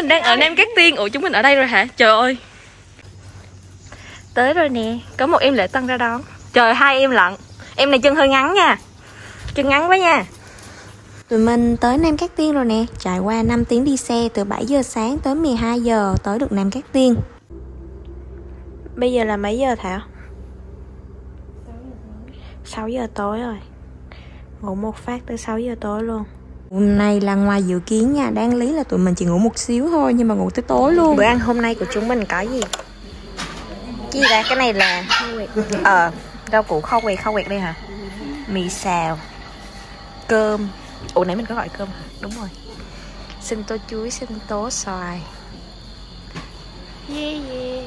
đang ở Nam Cát Tiên. Ủa chúng mình ở đây rồi hả? Trời ơi. Tới rồi nè. Có một em Lễ Tân ra đón. Trời, hai em lận. Em này chân hơi ngắn nha. Chân ngắn quá nha. Tụi mình tới Nam Cát Tiên rồi nè. Trải qua 5 tiếng đi xe từ 7 giờ sáng tới 12 giờ tới được Nam Cát Tiên. Bây giờ là mấy giờ Thảo? 6 giờ tối rồi. Ngủ một phát tới 6 giờ tối luôn. Hôm nay là ngoài dự kiến nha. Đáng lý là tụi mình chỉ ngủ một xíu thôi, nhưng mà ngủ tới tối luôn. Bữa ăn hôm nay của chúng mình có gì? Chi ra cái này là rau củ kho quẹt đây hả? Mì xào, cơm. Ủa nãy mình có gọi cơm hả? Đúng rồi. Sinh tố chuối, sinh tố xoài. Yeah yeah.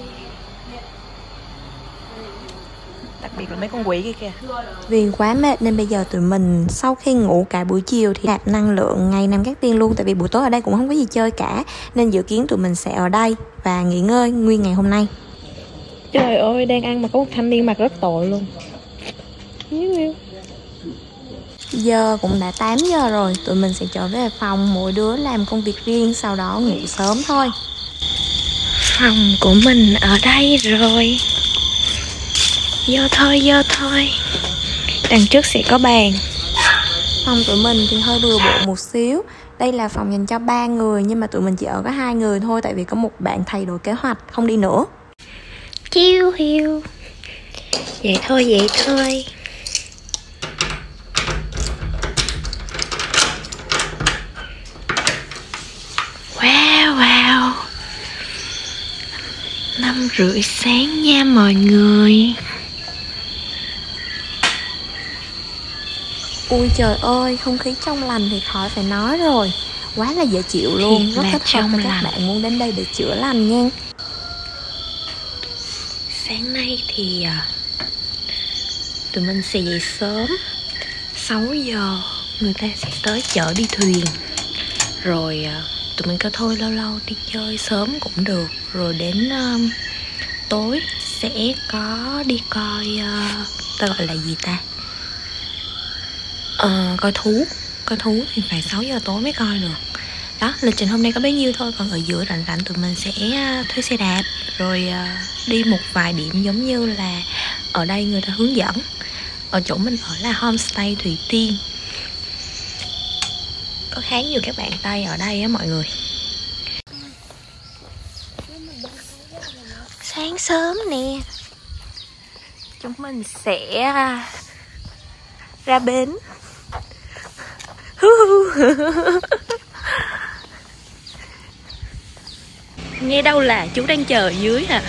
Đặc biệt là mấy con quỷ kia kìa. Vì quá mệt nên bây giờ tụi mình sau khi ngủ cả buổi chiều thì nạp năng lượng ngay Nam Cát Tiên luôn. Tại vì buổi tối ở đây cũng không có gì chơi cả, nên dự kiến tụi mình sẽ ở đây và nghỉ ngơi nguyên ngày hôm nay. Trời ơi, đang ăn mà có một thanh niên mặt rất tội luôn. Giờ cũng đã 8 giờ rồi. Tụi mình sẽ trở về phòng, mỗi đứa làm công việc riêng, sau đó ngủ sớm thôi. Phòng của mình ở đây rồi. Vô thôi. Đằng trước sẽ có bàn. Phòng tụi mình thì hơi bừa bộn một xíu. Đây là phòng dành cho 3 người, nhưng mà tụi mình chỉ ở có 2 người thôi. Tại vì có một bạn thay đổi kế hoạch, không đi nữa. Chiêu hiu. Vậy thôi. Wow 5:30 sáng nha mọi người. Ui trời ơi, không khí trong lành thì khỏi phải nói rồi. Quá là dễ chịu luôn. Rất thích hợp với các bạn muốn đến đây để chữa lành nha. Sáng nay thì tụi mình sẽ dậy sớm. 6 giờ người ta sẽ tới chợ đi thuyền. Rồi tụi mình kêu thôi lâu lâu đi chơi sớm cũng được. Rồi đến tối sẽ có đi coi ta gọi là gì ta? Coi thú thì phải 6 giờ tối mới coi được. Đó, lịch trình hôm nay có bấy nhiêu thôi. Còn ở giữa rảnh tụi mình sẽ thuê xe đạp. Rồi đi một vài điểm giống như là ở đây người ta hướng dẫn. Ở chỗ mình ở là homestay Thủy Tiên. Có khá nhiều các bạn Tây ở đây á mọi người. Sáng sớm nè, chúng mình sẽ ra bến. Nghe đâu là chú đang chờ ở dưới hả?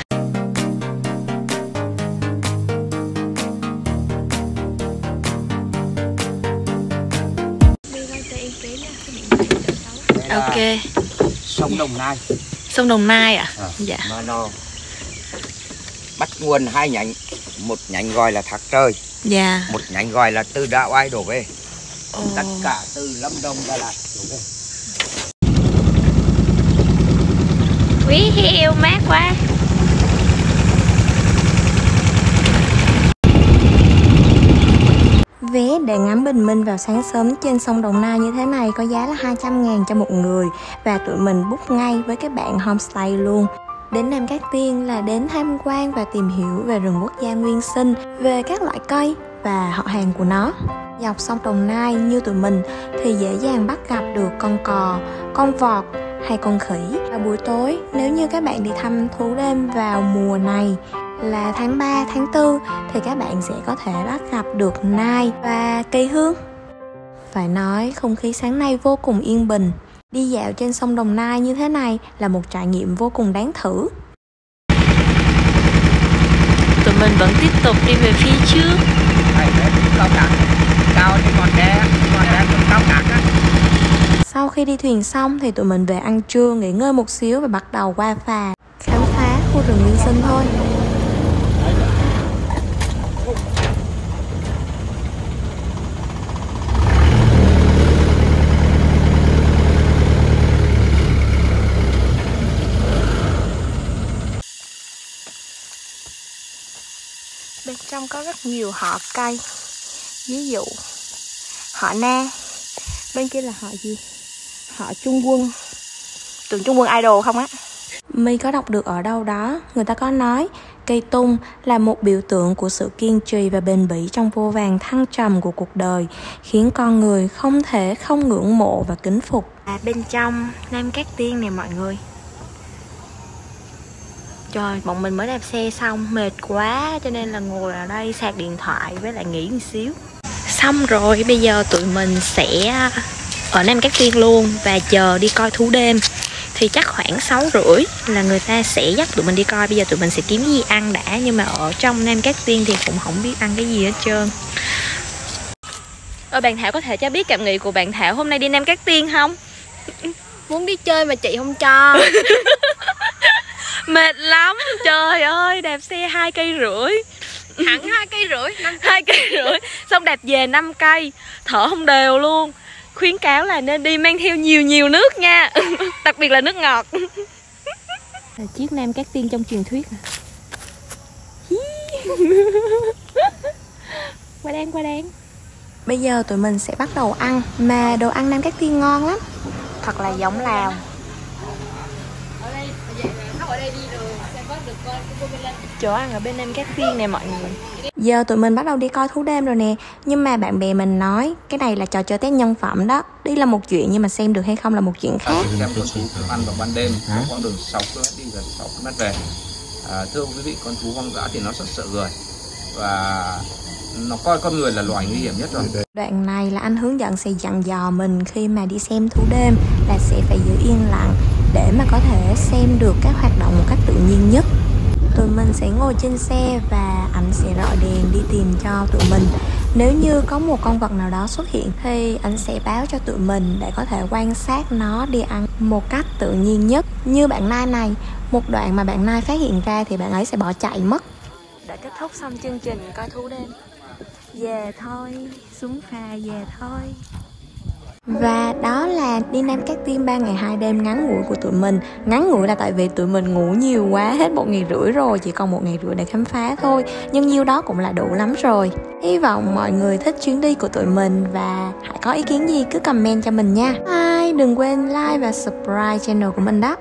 Ok. Sông Đồng Nai. Sông Đồng Nai à? Dạ. Mà nó bắt nguồn hai nhánh, một nhánh gọi là Thác Trời, Dạ. một nhánh gọi là từ Đạo Ai đổ về. Tất cả từ Lâm Đồng ra lại đổ về. Quý hiu mát quá. Vé để ngắm bình minh vào sáng sớm trên sông Đồng Nai như thế này có giá là 200.000 cho một người. Và tụi mình book ngay với cái bạn homestay luôn. Đến Nam Cát Tiên là đến tham quan và tìm hiểu về rừng quốc gia nguyên sinh, về các loại cây và họ hàng của nó. Dọc sông Đồng Nai như tụi mình thì dễ dàng bắt gặp được con cò, con vọt hay con khỉ. Và buổi tối nếu như các bạn đi thăm thú đêm vào mùa này là tháng 3, tháng 4 thì các bạn sẽ có thể bắt gặp được nai và cây hương. Phải nói không khí sáng nay vô cùng yên bình. Đi dạo trên sông Đồng Nai như thế này là một trải nghiệm vô cùng đáng thử. Tụi mình vẫn tiếp tục đi về phía trước. Cao thì còn đe cũng cao cát á. Sau khi đi thuyền xong thì tụi mình về ăn trưa, nghỉ ngơi một xíu và bắt đầu qua phà khám phá khu rừng nguyên sinh thôi. Bên trong có rất nhiều họ cây. Ví dụ họ na. Bên kia là họ gì? Họ Trung Quân. tượng trưng quân idol không á. My có đọc được ở đâu đó, người ta có nói cây tung là một biểu tượng của sự kiên trì và bền bỉ trong vô vàn thăng trầm của cuộc đời, khiến con người không thể không ngưỡng mộ và kính phục. Bên trong Nam Cát Tiên nè mọi người. Trời, bọn mình mới đạp xe xong, mệt quá cho nên là ngồi ở đây sạc điện thoại với lại nghỉ một xíu. Xong rồi, bây giờ tụi mình sẽ ở Nam Cát Tiên luôn và chờ đi coi thú đêm. Thì chắc khoảng 6:30 là người ta sẽ dắt tụi mình đi coi. Bây giờ tụi mình sẽ kiếm gì ăn đã. Nhưng mà ở trong Nam Cát Tiên thì cũng không biết ăn cái gì hết trơn. Bạn Thảo có thể cho biết cảm nghĩ của bạn Thảo hôm nay đi Nam Cát Tiên không? Muốn đi chơi mà chị không cho. Mệt lắm, trời ơi, đạp xe 2,5 cây. Hẳn 2,5 cây, 2,5 cây, xong đạp về 5 cây, thở không đều luôn. Khuyến cáo là nên đi mang theo nhiều nước nha. Đặc biệt là nước ngọt. Là chiếc Nam Cát Tiên trong truyền thuyết. Qua đang. Bây giờ tụi mình sẽ bắt đầu ăn. Mà đồ ăn Nam Cát Tiên ngon lắm. Thật là giống Lào. Chỗ ăn ở bên Nam Cát Tiên nè mọi người. Giờ tụi mình bắt đầu đi coi thú đêm rồi nè. Nhưng mà bạn bè mình nói cái này là trò chơi test nhân phẩm đó. Đi là một chuyện nhưng mà xem được hay không là một chuyện khác. Xem con thú ăn vào ban đêm, quãng đường 6 km đi và 6 km về. Thưa quý vị, con thú hoang dã thì nó rất sợ người và nó coi con người là loài nguy hiểm nhất rồi. Đoạn này là anh hướng dẫn sẽ dặn dò mình khi mà đi xem thú đêm là sẽ phải giữ yên lặng để mà có thể xem được các hoạt động một cách tự nhiên nhất. Tụi mình sẽ ngồi trên xe và anh sẽ rọi đèn đi tìm cho tụi mình. Nếu như có một con vật nào đó xuất hiện thì anh sẽ báo cho tụi mình để có thể quan sát nó đi ăn một cách tự nhiên nhất. Như bạn Nai này, một đoạn mà bạn Nai phát hiện ra thì bạn ấy sẽ bỏ chạy mất. Đã kết thúc xong chương trình coi thú đêm. Về thôi, xuống phà về thôi. Và đó là đi Nam Cát Tiên 3 ngày 2 đêm ngắn ngủi của tụi mình. Ngắn ngủi là tại vì tụi mình ngủ nhiều quá, hết 1,5 ngày rồi, chỉ còn 1,5 ngày để khám phá thôi. Nhưng nhiêu đó cũng là đủ lắm rồi. Hy vọng mọi người thích chuyến đi của tụi mình và hãy có ý kiến gì cứ comment cho mình nha. Đừng quên like và subscribe channel của mình đó.